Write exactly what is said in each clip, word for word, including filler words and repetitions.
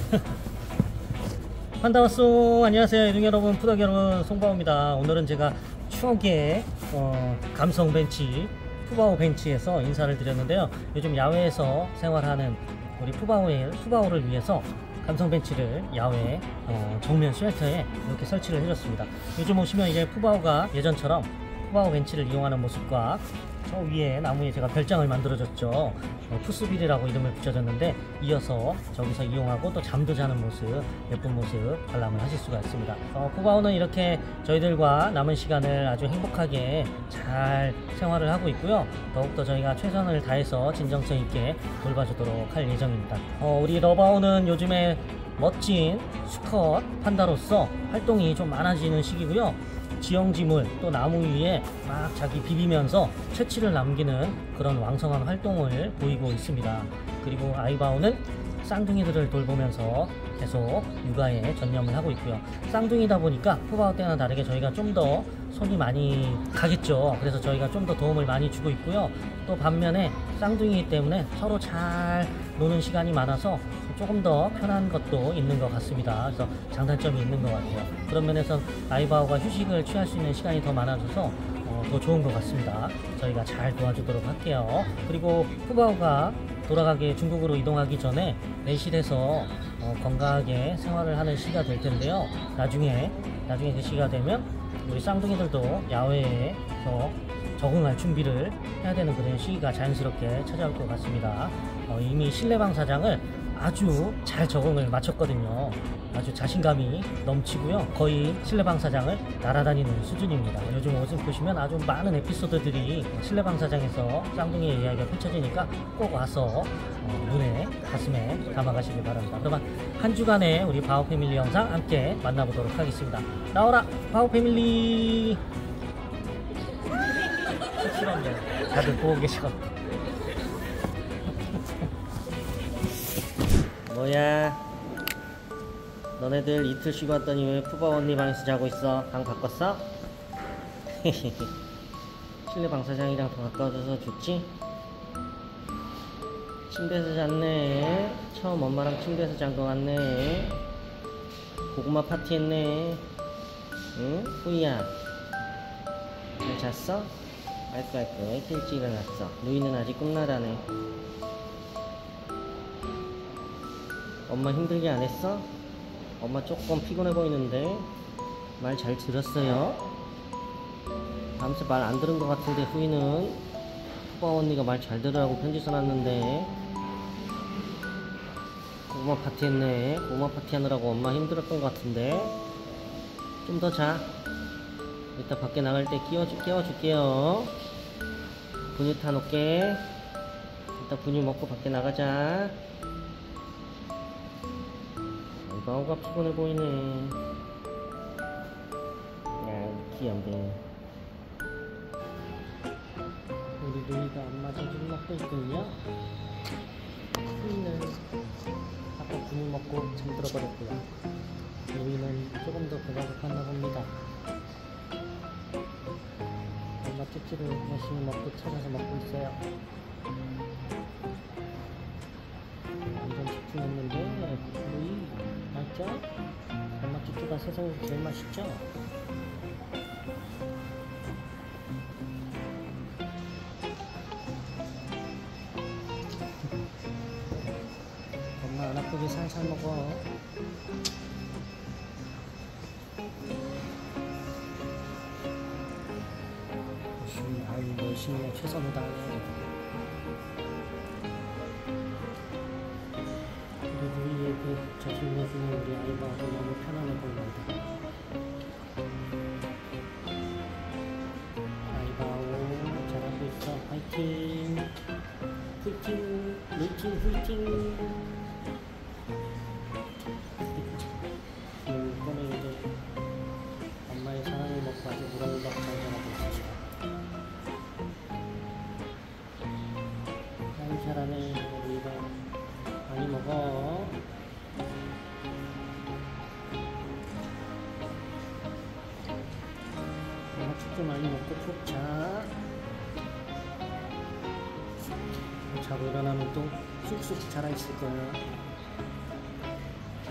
판다왔소. 안녕하세요 이동 여러분, 푸덕 여러분, 송바오입니다. 오늘은 제가 추억의 어, 감성 벤치 푸바오 벤치에서 인사를 드렸는데요. 요즘 야외에서 생활하는 우리 푸바오의, 푸바오를 위해서 감성 벤치를 야외 어, 정면 쉘터에 이렇게 설치를 해줬습니다. 요즘 오시면 이제 푸바오가 예전처럼 푸바오 벤치를 이용하는 모습과 저 위에 나무에 제가 별장을 만들어줬죠. 어, 푸스빌이라고 이름을 붙여줬는데, 이어서 저기서 이용하고 또 잠도 자는 모습, 예쁜 모습 관람을 하실 수가 있습니다. 어, 푸바오는 이렇게 저희들과 남은 시간을 아주 행복하게 잘 생활을 하고 있고요. 더욱더 저희가 최선을 다해서 진정성 있게 돌봐주도록 할 예정입니다. 어, 우리 러바오는 요즘에 멋진 수컷 판다로서 활동이 좀 많아지는 시기고요. 지형지물 또 나무 위에 막 자기 비비면서 채취를 남기는 그런 왕성한 활동을 보이고 있습니다. 그리고 아이바오는 쌍둥이들을 돌보면서 계속 육아에 전념을 하고 있고요. 쌍둥이다 보니까 푸바오 때와는 다르게 저희가 좀 더 손이 많이 가겠죠. 그래서 저희가 좀 더 도움을 많이 주고 있고요. 또 반면에 쌍둥이이기 때문에 서로 잘 노는 시간이 많아서 조금 더 편한 것도 있는 것 같습니다. 그래서 장단점이 있는 것 같아요. 그런 면에서 아이바오가 휴식을 취할 수 있는 시간이 더 많아져서 어, 더 좋은 것 같습니다. 저희가 잘 도와주도록 할게요. 그리고 푸바오가 돌아가게 중국으로 이동하기 전에 내실에서 어, 건강하게 생활을 하는 시기가 될 텐데요. 나중에 나중에 그 시기가 되면 우리 쌍둥이들도 야외에서 적응할 준비를 해야 되는 그런 시기가 자연스럽게 찾아올 것 같습니다. 어, 이미 실내방 사장을 아주 잘 적응을 마쳤거든요. 아주 자신감이 넘치고요. 거의 실내방 사장을 날아다니는 수준입니다. 요즘 옷을 보시면 아주 많은 에피소드들이 실내방 사장에서 쌍둥이의 이야기가 펼쳐지니까 꼭 와서 어, 눈에 가슴에 담아가시길 바랍니다. 그러면 한 주간의 우리 바오 패밀리 영상 함께 만나보도록 하겠습니다. 나오라 바오 패밀리. 쑥스럽네요. 다들 보고 계시거든요. 뭐야, 너네들 이틀 쉬고 왔더니 왜 푸바오 언니 방에서 자고 있어? 방 바꿨어? 실내 방사장이랑 더 가까워져서 좋지? 침대에서 잤네. 처음 엄마랑 침대에서 잔 거 같네. 고구마 파티 했네. 응? 후이야 잘 잤어? 아이고 아이고 왜 이렇게 일찍 일어났어? 누이는 아직 꿈나라네. 엄마 힘들게 안 했어? 엄마 조금 피곤해 보이는데 말 잘 들었어요? 밤새 말 안 들은 것 같은데 후이는 푸바오 언니가 말 잘 들으라고 편지 써놨는데. 고구마 파티 했네. 고구마 파티 하느라고 엄마 힘들었던 것 같은데. 좀 더 자. 이따 밖에 나갈 때 깨워주, 깨워줄게요. 분유 타놓게. 이따 분유 먹고 밖에 나가자. 아이바오가 피곤해 보이네. 야, 귀염둥이. 우리 누이가 엄마 젖을 먹고 있군요. 누이는 아까 분유 먹고 잠들어 버렸고요. 누이는 조금 더 배가 고팠나 봅니다. 엄마 쭈쭈를 열심히 먹고 찾아서 먹고 있어요. 완전 집중했는데 누이 맞죠? 엄마 쭈쭈가 세상에서 제일 맛있죠? 엄마 안 아프게 살살 먹어. 열심히, 아유 열심히 최선을 다해. 우리 누이에게 젖을 내주는 우리 아이바오도 너무 편안해 보입니다. 아이바오 잘하고 있어. 화이팅! 화이팅! 화이팅! 화이팅! 이번에 이제 엄마의 사랑을 먹고 아주 무럭무럭 잘 자라고 있습니다. 아유 잘하네. 우리가 많이 먹어. 엄마 축도 많이 먹고 푹 자. 자고 일어나면 또 쑥쑥 자라 있을 거야.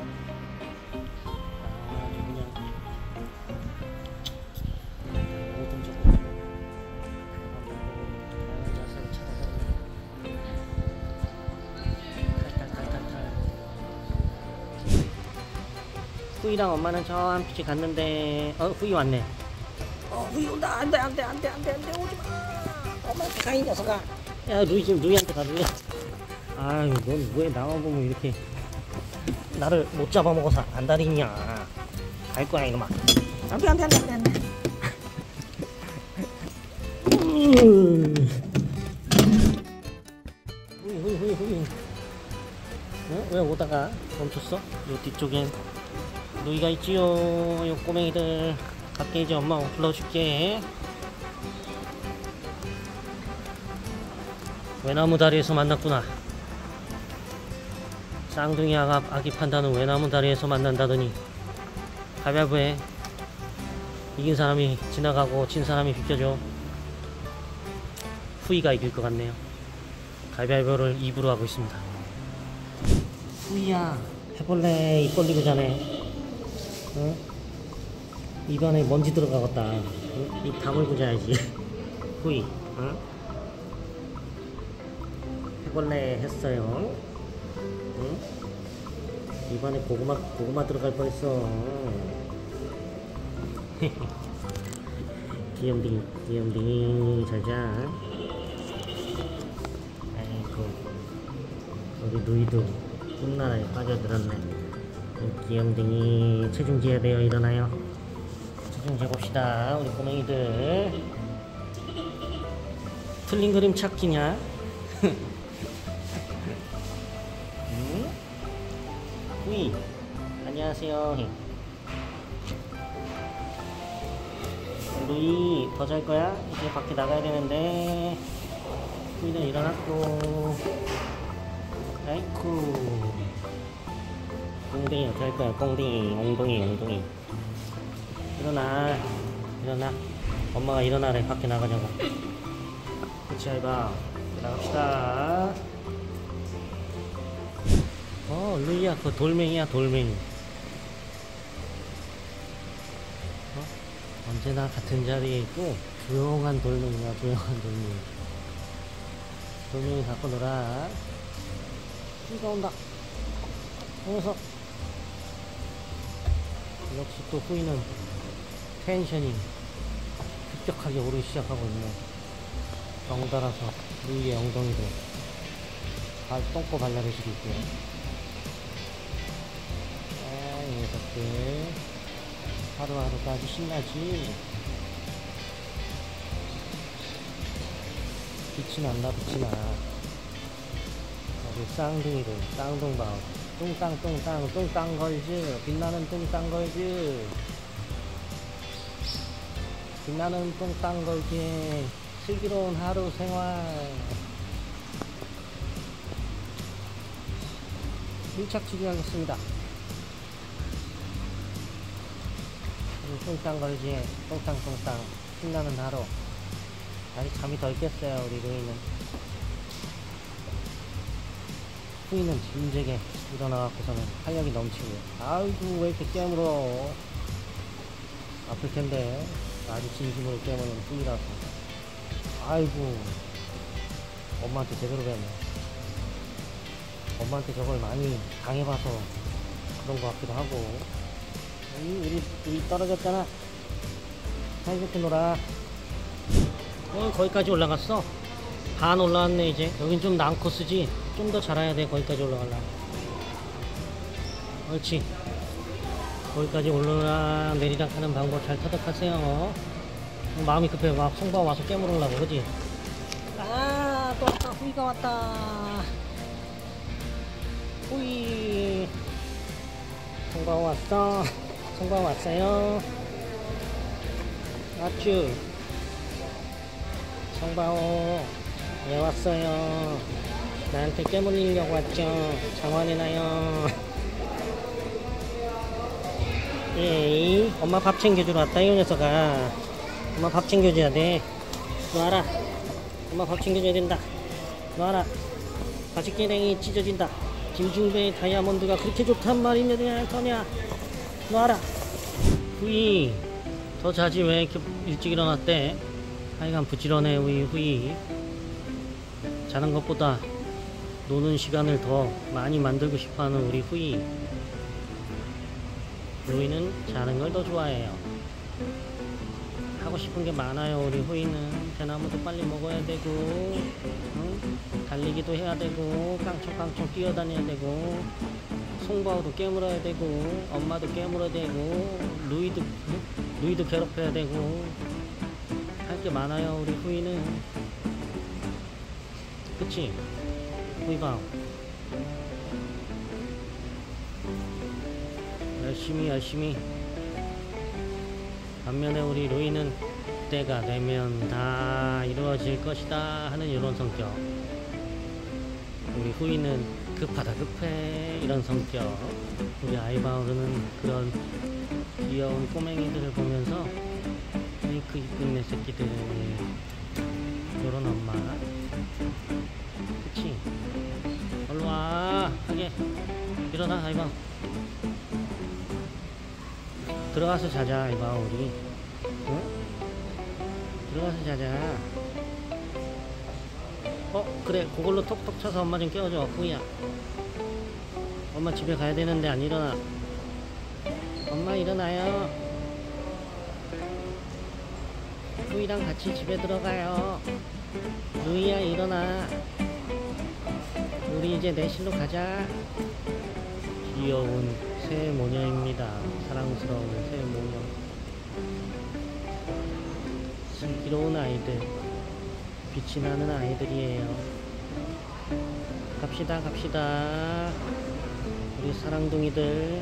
후이랑 엄마는 저 한빛이 갔는데 어 후이 왔네. 어 후이 온다. 안돼 안돼 안돼 안돼 안돼 오지마. 엄마한테 가 이 녀석아. 야 루이 지금 루이한테 가 루이. 아유 넌 왜 나와보면 이렇게 나를 못 잡아먹어서 안달이냐. 갈 거야 이놈아. 안돼 안돼 안돼 안돼 안돼. 후이 후이 후이 후이. 어? 왜 오다가 멈췄어? 요 뒤쪽엔 누이가 있지요. 요 꼬맹이들 갈게. 이제 엄마 불러줄게. 외나무 다리에서 만났구나. 쌍둥이 아가, 아기 판다는 외나무 다리에서 만난다더니 가위바위보에 이긴 사람이 지나가고 진 사람이 비켜줘. 후이가 이길 것 같네요. 가위바위보를 입으로 하고 있습니다. 후이야 해볼래? 입 벌리고 자네. 응? 입안에 먼지 들어가겠다. 응? 입 다물고 자야지. 후이 응? 해볼래 했어요. 응? 입안에 고구마 고구마 들어갈 뻔했어. 귀염둥이 귀염둥이 잘자. 아이고 우리 누이도 꿈나라에 빠져들었네. 귀염둥이 체중 재야 돼요. 일어나요. 체중 재봅시다. 우리 꼬맹이들. 틀린 그림 찾기냐? 응? 후이 안녕하세요. 루이 더 잘 거야? 이제 밖에 나가야 되는데. 후이는 일어났고. 아이쿠 꽁댕이 어떻게 할 거야? 꽁댕이 엉덩이 엉덩이. 일어나 일어나. 엄마가 일어나래. 밖에 나가자고. 그치 해봐. 나갑시다. 어 루이야 그거 돌멩이야 돌멩이. 어? 언제나 같은 자리에 있고 조용한 돌멩이야 조용한 돌멩이. 돌멩이 갖고 놀아. 후이가 온다. 이 녀석. 역시 또 후이는 텐션이 급격하게 오르기 시작하고 있네. 덩달아서 루이의 엉덩이도 발 똥꼬 발라를 수도 있고요. 아, 이 녀석들 하루하루가 아주 신나지. 빛이 난다 빛이 나. 우리 쌍둥이들 쌍둥바오. 뚱땅 뚱땅 뚱땅 걸즈. 빛나는 뚱땅 걸즈. 빛나는 뚱땅 걸즈의 슬기로운 하루 생활. 밀착 치료하겠습니다. 뚱땅 걸즈의 뚱땅 뚱땅 신나는 하루. 아직 잠이 덜 깼어요 우리 루이는. 후이는 진작에 일어나갖고서는 활력이 넘치고요. 아이고 왜 이렇게 깨물어. 아플텐데. 아주 진심으로 깨무는 후이라서. 아이고 엄마한테 제대로 배웠네. 엄마한테 저걸 많이 당해봐서 그런 것 같기도 하고. 우리 우리 떨어졌잖아. 사이좋게 놀아. 어 거기까지 올라갔어. 반 올라왔네. 이제 여긴 좀 난 코스지. 좀 더 잘해야 돼. 거기까지 올라가려면. 옳지. 거기까지 올라라 내리락 하는 방법 잘 터득하세요. 마음이 급해. 막 송바 와서 깨물으려고 그지? 아 또 왔다. 후이가 왔다. 후이 송바 왔어. 송바 왔어요. 아쭈 송바오 왜 왔어요? 나한테 깨물리려고 왔죠? 장화내나요? 에이 엄마 밥 챙겨주러 왔다 이 녀석아. 엄마 밥 챙겨줘야 돼. 놔라. 엄마 밥 챙겨줘야 된다. 놔라. 가시깨랭이 찢어진다. 김중배의 다이아몬드가 그렇게 좋단 말이냐 거냐. 놔라. 후이 더 자지 왜 이렇게 일찍 일어났대? 하여간 부지런해 우리 후이. 자는 것보다 노는 시간을 더 많이 만들고 싶어하는 우리 후이. 루이는 자는 걸 더 좋아해요. 하고 싶은 게 많아요. 우리 후이는 대나무도 빨리 먹어야 되고, 응? 달리기도 해야 되고, 깡총깡총 뛰어다녀야 되고, 송바오도 깨물어야 되고, 엄마도 깨물어야 되고, 루이도 루이도 괴롭혀야 되고, 할 게 많아요. 우리 후이는. 그치? 후이바오 열심히 열심히. 반면에 우리 루이는 때가 되면 다 이루어질 것이다 하는 이런 성격. 우리 후이는 급하다 급해 이런 성격. 우리 아이바오르는 그런 귀여운 꼬맹이들을 보면서 아이쿠 이쁜 내 새끼들 요런 엄마. 그치? 얼루와 하게. 일어나 아이바오. 들어가서 자자 아이바오 우리. 응? 들어가서 자자. 어 그래 그걸로 톡톡 쳐서 엄마 좀 깨워줘. 후이야 엄마 집에 가야 되는데 안 일어나. 엄마 일어나요. 후이랑 같이 집에 들어가요. 루이야 일어나. 우리 이제 내실로 가자. 귀여운 새 모녀입니다. 사랑스러운 새 모녀. 슬기로운 아이들, 빛이 나는 아이들이에요. 갑시다 갑시다 우리 사랑둥이들.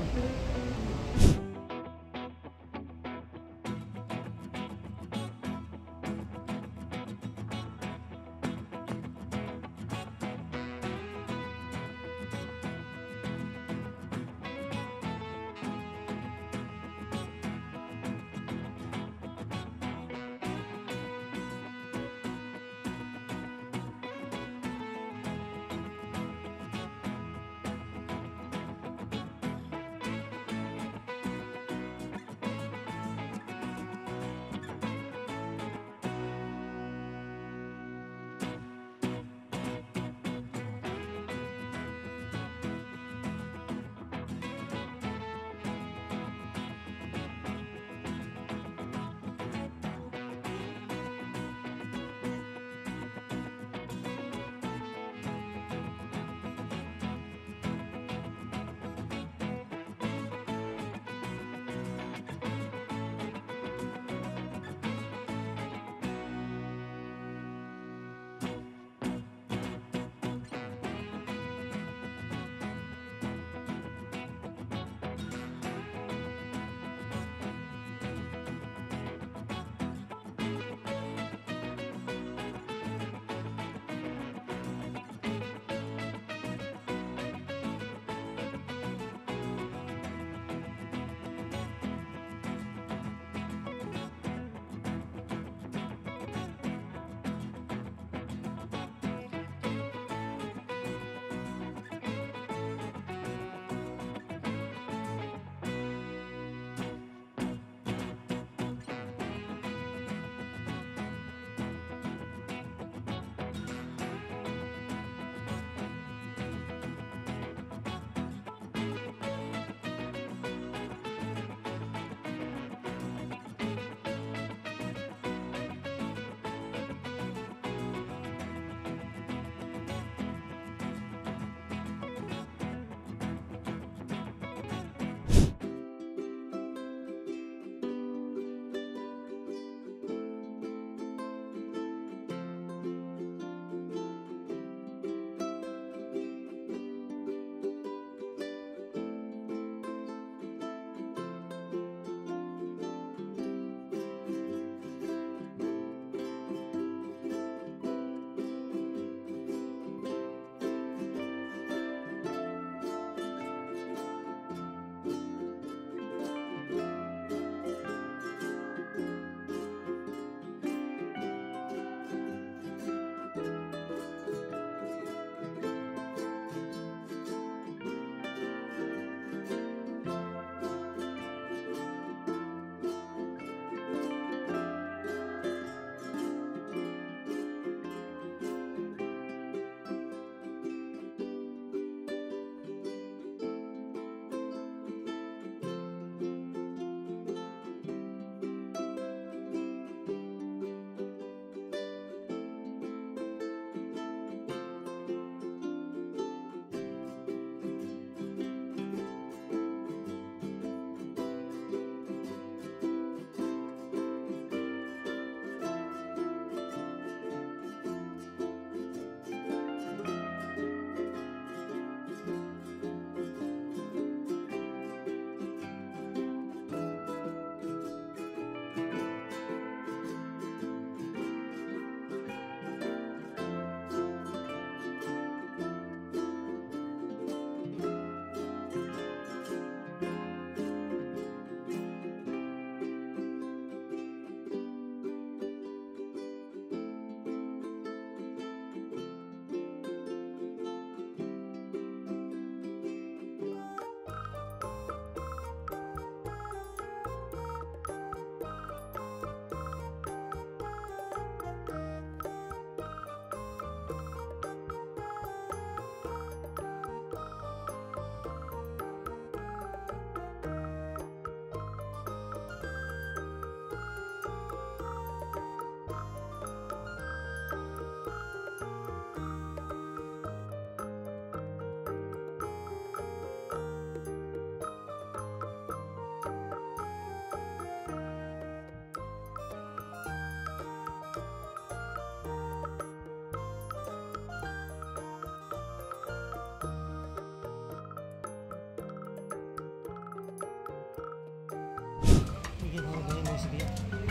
이게 바로 너의 모습이야.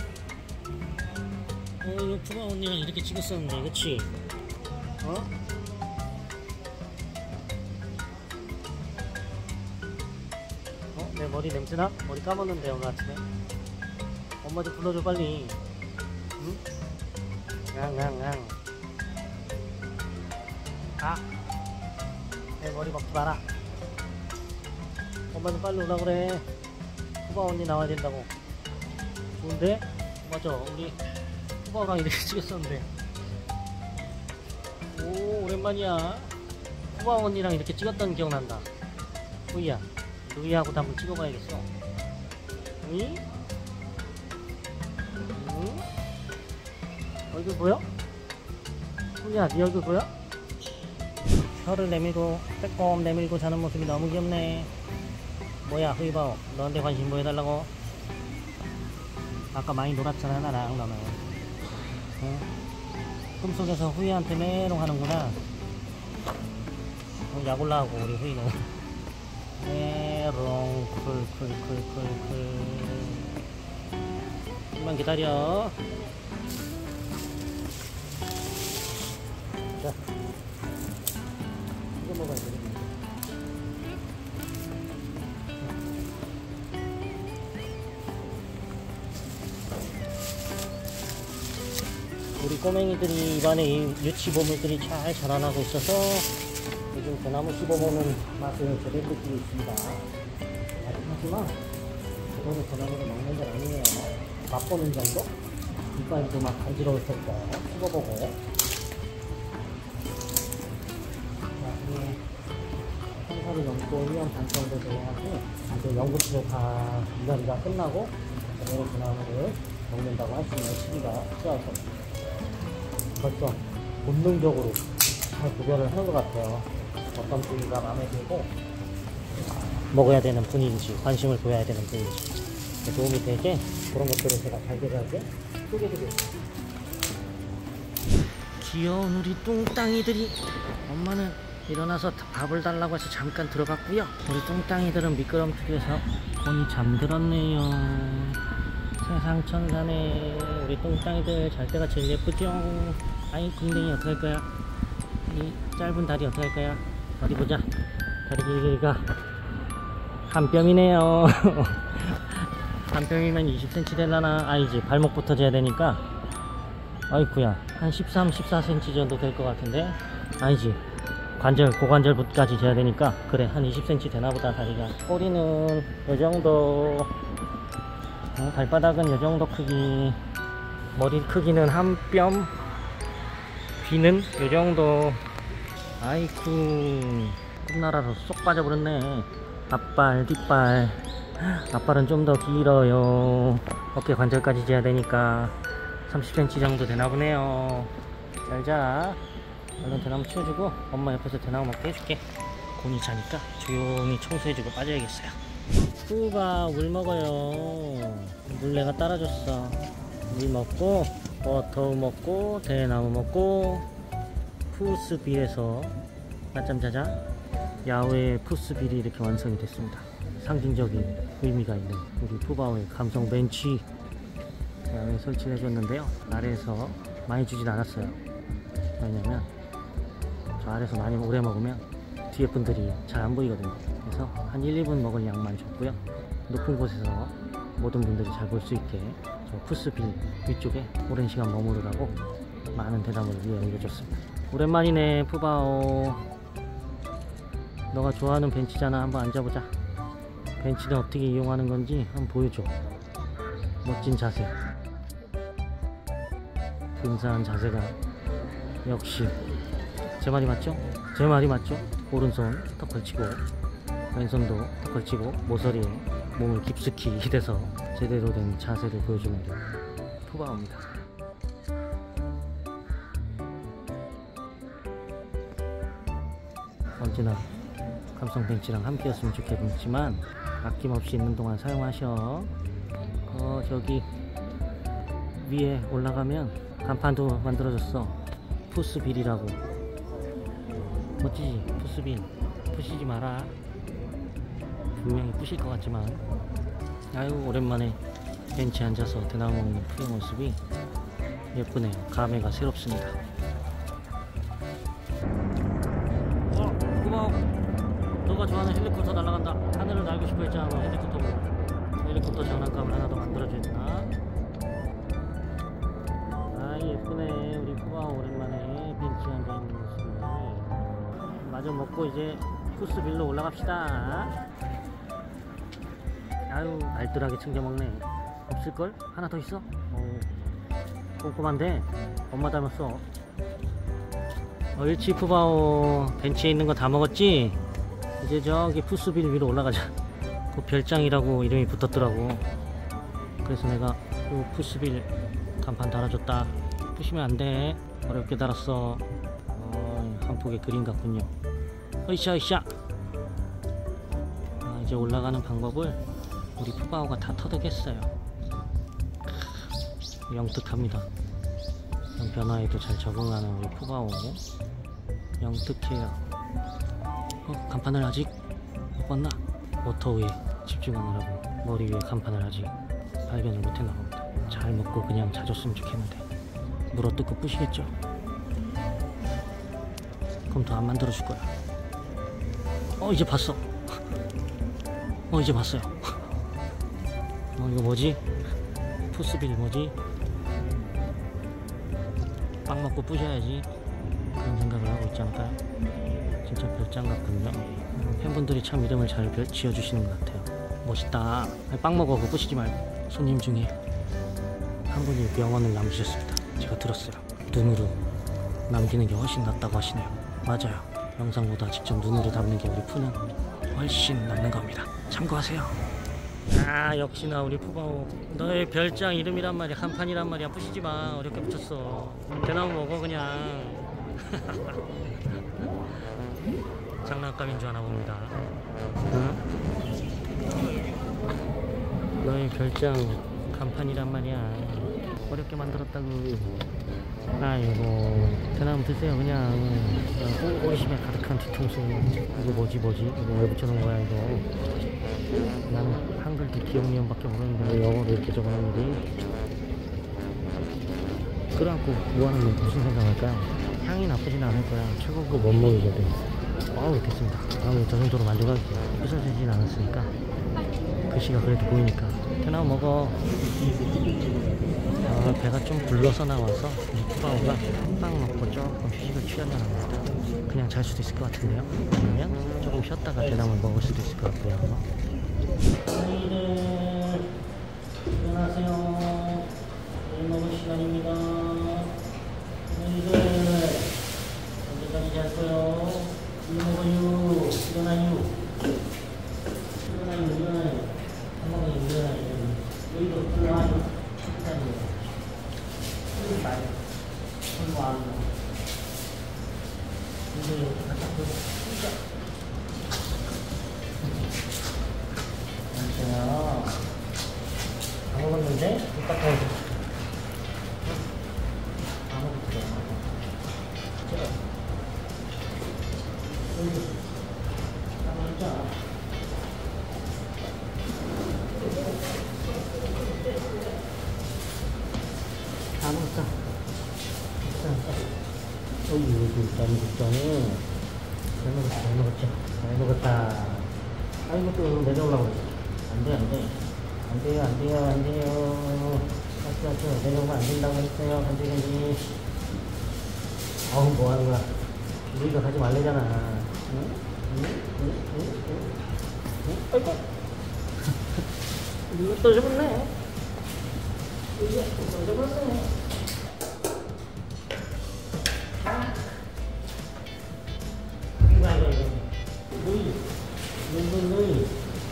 어, 이거 푸바 언니랑 이렇게 찍었었는데, 그치? 어? 어? 내 머리 냄새나? 머리 감았는데, 오늘 아침에. 엄마 좀 불러줘, 빨리. 응? 앙앙앙. 아! 내 머리 먹지 마라. 엄마 좀 빨리 오라 그래. 푸바 언니 나와야 된다고. 좋은데? 맞아, 우리 푸바랑 이렇게 찍었었는데. 오, 오랜만이야. 푸바 언니랑 이렇게 찍었던 기억난다. 루이야, 루이하고도 한번 찍어봐야겠어. 루이? 응? 얼굴 보여? 루이야, 네 얼굴 보여? 혀를 내밀고 빼꼼 내밀고 자는 모습이 너무 귀엽네. 뭐야, 후이바오, 너한테 관심 보여달라고? 아까 많이 놀았잖아, 나랑. 너는 응? 꿈속에서 후이한테 메롱 하는구나. 어, 약 올라가고 우리 후이는 메롱 쿨쿨쿨쿨쿨. 좀만 기다려. 자, 이거 먹어야 되겠네. 우리 꼬맹이들이 입안에 유치보물들이 잘 자라나고 있어서 요즘 대나무 씹어보는 맛을 제대로 느끼고 있습니다. 하지만 저도 대나무를 먹는 건 아니에요. 맛보는 정도? 이빨도 막 간지러울 테니까 씹어보고. 나중에 한 살이 넘고 일 년 반 정도 돼야지 이제 연구치료 다 이야기가 끝나고 제대로 대나무를 먹는다고 할 수 있는 시기가 되어서 벌써 본능적으로 잘 구별을 하는 것 같아요. 어떤 부위가 마음에 들고 먹어야 되는 분인지, 관심을 보여야 되는 분인지 도움이 되게 그런 것들을 제가 잘잘하게 소개해드리겠습니다. 귀여운 우리 뚱땅이들이, 엄마는 일어나서 밥을 달라고 해서 잠깐 들어갔고요. 우리 뚱땅이들은 미끄럼틀에서 곤히 잠들었네요. 세상 천사네. 우리 뚱땅이들 잘 때가 제일 예쁘죠? 아이, 궁뎅이 어떡할 거야? 이 짧은 다리 어떡할 거야? 어디 보자. 다리 길이가 한 뼘이네요. 한 뼘이면 이십 센티미터 되려나? 아니지, 발목부터 재야 되니까. 아이쿠야, 한 십삼, 십사 센티미터 정도 될 것 같은데? 아니지, 관절, 고관절부까지 재야 되니까. 그래, 한 이십 센티미터 되나보다. 다리가. 꼬리는 요정도, 어, 발바닥은 요정도 크기, 머리 크기는 한 뼘, 귀는 요정도. 아이쿠, 꿈나라로 쏙 빠져버렸네. 앞발, 뒷발. 앞발은 좀 더 길어요. 어깨 관절까지 재야 되니까 삼십 센티미터 정도 되나보네요. 잘자. 얼른 대나무 치워주고 엄마 옆에서 대나무 먹게 해줄게. 곤이 자니까 조용히 청소해주고 빠져야겠어요. 푸가 물 먹어요. 물 내가 따라줬어. 물 먹고 버터 먹고 대나무 먹고 푸스빌에서 낮잠 자자. 야외 푸스빌이 이렇게 완성이 됐습니다. 상징적인 의미가 있는 우리 푸바오의 감성 벤치 야외에 설치를 해줬는데요. 아래에서 많이 주진 않았어요. 왜냐면 저 아래에서 많이 오래 먹으면 뒤에 분들이 잘 안 보이거든요. 그래서 한 일, 이 분 먹을 양만 줬고요. 높은 곳에서 모든 분들이 잘 볼 수 있게 저 푸스빌 위쪽에 오랜 시간 머무르라고 많은 대나무를 위에 올려줬습니다. 오랜만이네 푸바오. 너가 좋아하는 벤치잖아. 한번 앉아보자. 벤치는 어떻게 이용하는 건지 한번 보여줘. 멋진 자세, 근사한 자세가 역시 제 말이 맞죠? 제 말이 맞죠? 오른손 턱 걸치고 왼손도 턱 걸치고 모서리에 몸을 깊숙이 대서 제대로 된 자세를 보여주는 게 푸바오입니다. 언제나 감성 벤치랑 함께였으면 좋겠지만 아낌없이 있는 동안 사용하셔. 어, 저기 위에 올라가면 간판도 만들어졌어. 푸스빌이라고. 멋지지? 푸스빌. 부시지 마라. 분명히 부실 것 같지만. 아유, 오랜만에 벤치에 앉아서 대나무 먹는 푸의 모습이 예쁘네요. 감회가 새롭습니다. 어, 고마워. 너가 좋아하는 헬리콥터 날아간다. 하늘을 날고 싶어 했잖아. 너 헬리콥터 보고. 헬리콥터 장난감을 하나 더 만들어줘야 되나? 아, 예쁘네. 우리 푸바오 오랜만에 벤치에 앉아있는 모습을 마저 먹고 이제 푸스빌로 올라갑시다. 아유, 알뜰하게 챙겨 먹네. 없을걸? 하나 더 있어? 어, 꼼꼼한데 엄마 닮았어. 옳지. 푸바오 벤치에 있는 거 다 먹었지? 이제 저기 푸스빌 위로 올라가자. 그 별장이라고 이름이 붙었더라고. 그래서 내가 그 푸스빌 간판 달아줬다. 부시면 안돼. 어렵게 달았어. 어, 한 폭의 그림 같군요. 으쌰 으쌰. 아, 이제 올라가는 방법을 우리 푸바오가 다 터득했어요. 영특합니다. 이런 변화에도 잘 적응하는 우리 푸바오. 영특해요. 어, 간판을 아직 못 봤나? 워터 위에 집중하느라고 머리 위에 간판을 아직 발견을 못했나 봅니다. 잘 먹고 그냥 자줬으면 좋겠는데 물어 뜯고 부시겠죠? 그럼 더 안 만들어 줄 거야. 어, 이제 봤어. 어, 이제 봤어요. 어, 이거 뭐지? 푸스빌 뭐지? 빵 먹고 부셔야지. 그런 생각을 하고 있지 않을까요? 진짜 별장 같군요. 팬분들이 참 이름을 잘 지어주시는 것 같아요. 멋있다. 아니, 빵 먹어. 그거 부시지 말고. 손님 중에 한 분이 명언을 남기셨습니다. 제가 들었어요. 눈으로 남기는 게 훨씬 낫다고 하시네요. 맞아요. 영상보다 직접 눈으로 담는 게 우리 푸는 훨씬 낫는 겁니다. 참고하세요. 아, 역시나 우리 푸바오. 너의 별장 이름이란 말이야. 간판이란 말이야. 부시지 마. 어렵게 붙였어. 대나무 먹어 그냥. 장난감인 줄 아나 봅니다. 응? 너의 별장 간판이란 말이야. 어렵게 만들었다고. 아이고, 대나무 드세요 그냥. 호기심에 가득한 뒤통수. 이거 뭐지 뭐지? 이거 왜 붙여놓은 거야 이거? 나는 한글도 기억니은밖에 모르는데 왜 영어로 이렇게 적어놨는지. 끌어안고 뭐하는 건 무슨 생각할까요? 향이 나쁘진 않을 거야. 최고급 원목이거든. 아우, 됐습니다. 아우, 저 정도로 만족하게 부서지진 않았으니까. 글씨가 그래도 보이니까. 대나무 먹어. 아, 배가 좀 불러서 나와서 푸바오가 빵 먹고 조금 휴식을 취하려나 봅니다. 그냥 잘 수도 있을 것 같은데요. 아니면 조금 쉬었다가 대나무를 먹을 수도 있을 것 같고요. 아이들 일어나세요. 일 먹을 시간입니다. 아이들 언제까지 잘 거요? 일 먹어요. 일어나요. 일어나요. 일어나요. 한 먹어요. 일어나요. 여기도 일어나요. 이거 봐요. 이거 안 나. 이거 갖다 줘. 진짜. 안녕하세요. 다 먹었는데? 똑같아. 다 먹었어. 제가. 여기. 다 먹자. 다 먹었다. 어이, 여기 잘 먹었잖아. 잘 먹었다, 잘 먹었죠. 잘 먹었다. 아이고, 또 내려오려고. 안 돼, 안 돼. 안 돼요, 안 돼요, 안 돼요. 맞죠, 맞죠. 내려오면 안 된다고 했어요. 간지, 간지. 아우, 뭐 하는 거야. 우리가 가지 말래잖아. 응? 응? 응? 응? 응? 응? 아이고. 이거 떨어져버렸네. 이게 떨어져버렸네. 아. 이거, 이거, 이거. 누이. 누이, 누이.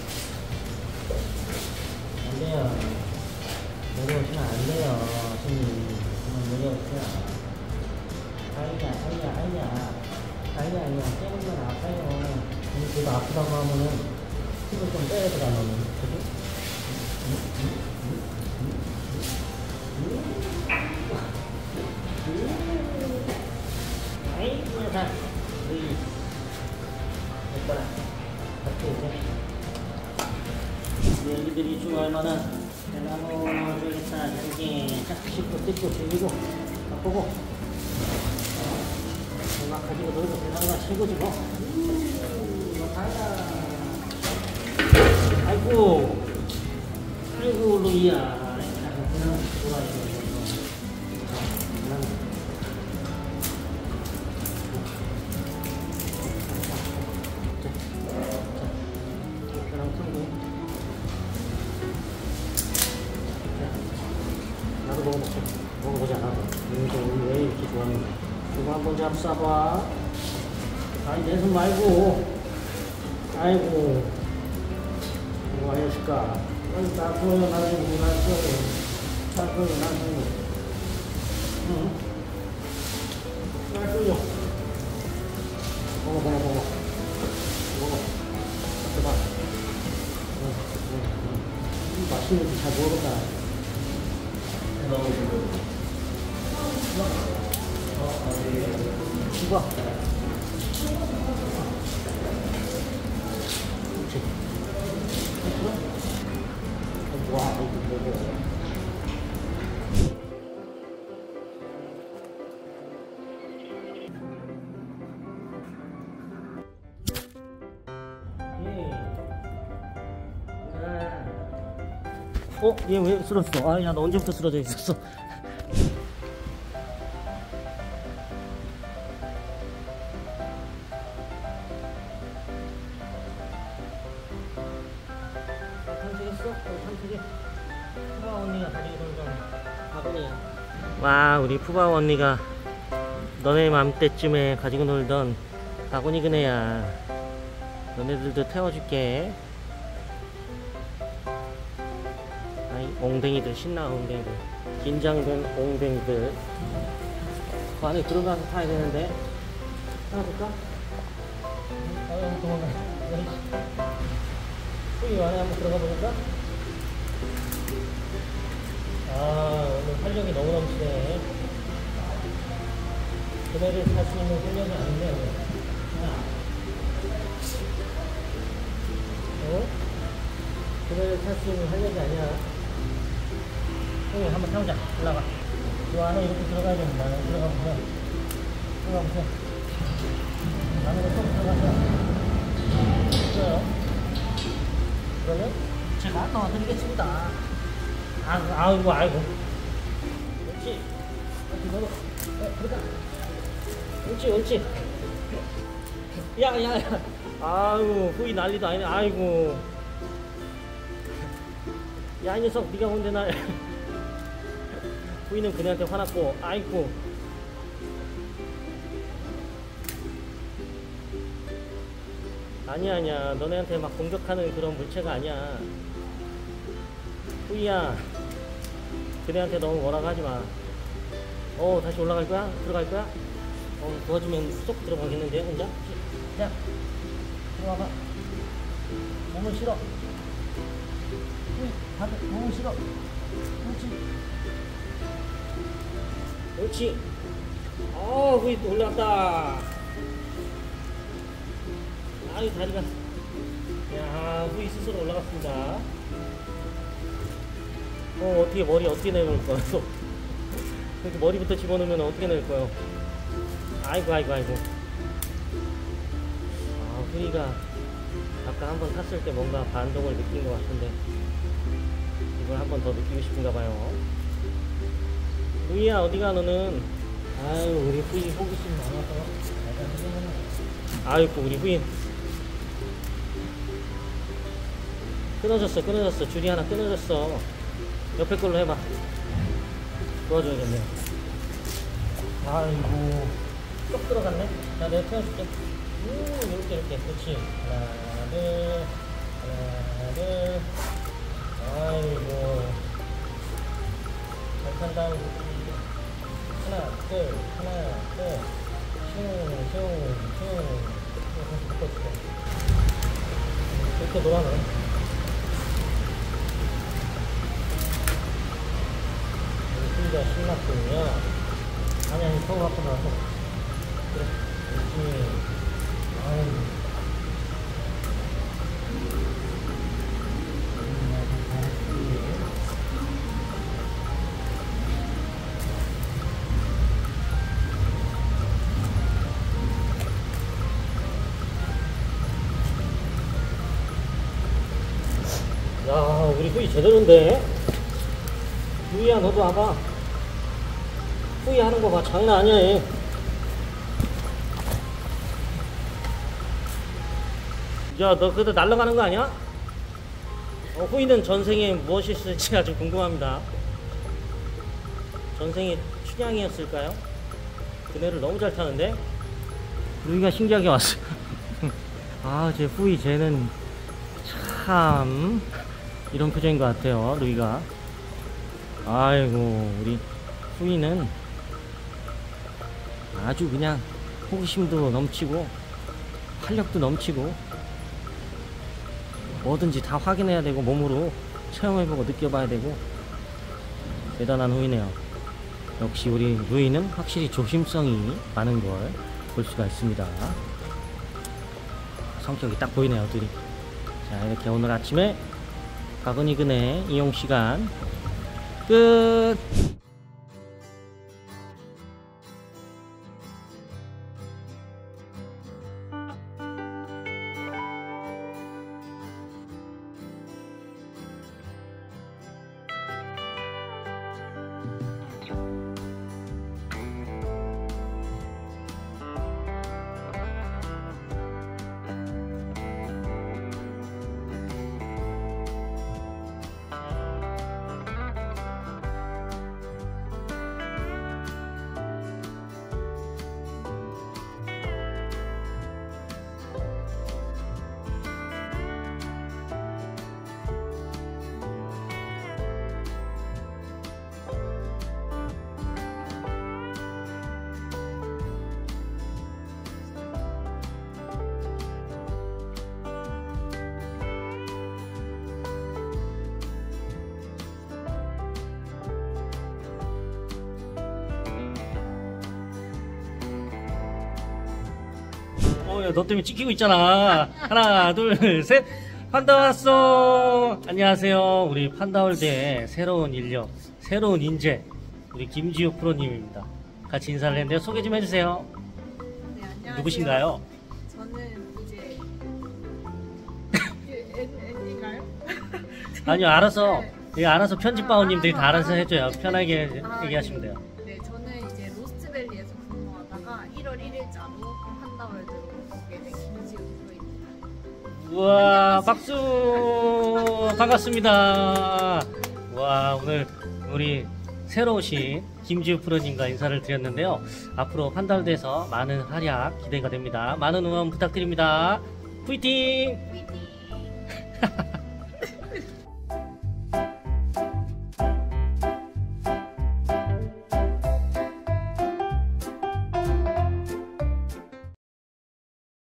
안 돼요. 내려오시면 안 돼요. 손님. 그만 내려오세요. 아이야, 아이야, 아이야. 아이야, 아이야. 깨는 건 아파요. 그래도 아프다고 하면은 힘을 좀 빼야 되잖아, 너는. 그지? 응? 응? 응? 응? 응? 아이, 녀석. 으이. 됐더라. 같이 이제. 얘기들이 좋아할 만한 나무 넣어줘야겠다. 이렇게 쫙 씻고 뜯고 죽이고 바꾸고 막 가지고 놀고 대나무가 최고지 뭐. 아이고 아이고 루이야. 그냥 돌아야 나도 먹어보자. 먹어보자. 이거 왜 이렇게 좋아하는지. 이거 한번 잡숴봐. 아니, 내 손 말고. 아이고. 이거 알려줄까? 아니, 나쁘요, 나쁘요, 나쁘요. 나쁘요, 나쁘요. 응? 나쁘요. 먹어, 먹어, 먹어. 먹어. 잡숴봐. 응, 응, 응. 맛있는지 잘 모르겠다. 이거 와 이거 뭐야. 어? 얘 왜 쓰러졌어? 아, 야, 너 언제부터 쓰러져 있었어? 탐색했어? 어, 탐색해. 푸바오 언니가 가지고 놀던 바구니야. 와, 우리 푸바오 언니가 너네 맘때쯤에 가지고 놀던 바구니 그네야. 너네들도 태워줄게. 아이, 옹댕이들, 신나 옹댕이들. 긴장된 옹댕이들. 그 안에 들어가서 타야 되는데. 하나 줄까? 아유, 도망가. 여기 안에 한번 들어가 보니까. 아, 오늘 활력이 너무 넘치네. 그네를 탈 수 있는 활력이 아닌데, 오늘. 어? 그네를 탈 수 있는 활력이 아니야. 형님, 한번 타보자. 올라가. 이 안에 이렇게 들어가야 됩니다. 들어가 보세요. 들어가 보세요. 안으로 쏙 들어가세요. 있어요. 그러면 제가 넣어드리겠습니다. 아, 아이고, 아이고. 옳지. 이렇게 넣어. 어, 그러다. 옳지, 옳지. 야, 야, 야. 아이고, 후이 난리도 아니네. 아이고. 야, 이 녀석, 네가 뭔데 날. 후이는 그네한테 화났고, 아이고. 아니야, 아니야. 너네한테 막 공격하는 그런 물체가 아니야. 후이야, 그네한테 너무 뭐라고 하지 마. 어, 다시 올라갈 거야? 들어갈 거야? 어, 도와주면 쏙 들어가겠는데, 혼자? 자, 들어와봐. 몸을 실어. 후이, 다들 몸을 실어. 그렇지. 그렇지. 어, 후이 또 올라왔다. 아이, 다리가. 야, 후이 스스로 올라갔습니다. 어, 어떻게 머리 어떻게 내놓을 거야? 또 이렇게 머리부터 집어넣으면 어떻게 낼 거예요? 아이고, 아이고, 아이고. 아, 후이가 아까 한번 탔을 때 뭔가 반동을 느낀 것 같은데 이걸 한 번 더 느끼고 싶은가 봐요. 후이야, 어디가 너는? 아유, 우리 후이 호기심 많아서. 아이고, 우리 후이 끊어졌어, 끊어졌어. 줄이 하나 끊어졌어. 옆에 걸로 해봐. 도와줘야겠네. 아이고, 쏙 들어갔네. 자, 내가 태워줄게. 음, 이렇게, 이렇게. 그렇지. 하나, 둘, 하나, 둘. 아이고. 잘 탄다. 하나, 둘, 하나, 둘. 슝, 슝, 슝. 이거 다시 묶어줄게. 이렇게 놀아놔. 신났군요. 아니, 아니, 속 갖고 나서. 그래. 그렇지. 아유. 야, 우리 후이 제대로인데? 후이야, 너도 와봐. 후이 하는 거 봐. 장난 아니야, 얘. 야, 너 그래도 날아가는 거 아니야? 어, 후이는 전생에 무엇이 있을지 아주 궁금합니다. 전생에 춘향이었을까요? 그네를 너무 잘 타는데? 루이가 신기하게 왔어. 아, 제 후이 쟤는 참 이런 표정인 것 같아요, 루이가. 아이고, 우리 후이는 아주 그냥 호기심도 넘치고 활력도 넘치고 뭐든지 다 확인해야 되고 몸으로 체험해보고 느껴봐야 되고 대단한 후이네요. 역시 우리 루이는 확실히 조심성이 많은 걸 볼 수가 있습니다. 성격이 딱 보이네요, 둘이. 자, 이렇게 오늘 아침에 바구니 그네 이용 시간 끝. 어, 야, 너 때문에 찍히고 있잖아. 하나, 둘, 셋. 판다 왔어. 안녕하세요. 우리 판다월드의 새로운 인력, 새로운 인재, 우리 김지우 프로님입니다. 같이 인사를 했는데요. 소개 좀 해주세요. 네, 안녕하세요. 누구신가요? 저는 이제 앤인가요? 아니요, 알아서, 네. 예, 알아서 편집바오님들이 아, 다 알아서 알아서, 해줘요. 알아서. 편하게 아, 얘기하시면 네. 돼요. 네, 저는 이제 로스트밸리에서 근무하다가 일월 일일자로 판다월드로 오게 된 김지우 프로입니다. 우와, 박수! 반갑습니다. 와, 오늘 우리 새로 오신 김지우 프로님과 인사를 드렸는데요. 앞으로 판다월드에서 많은 활약 기대가 됩니다. 많은 응원 부탁드립니다. 화이팅! 화이팅!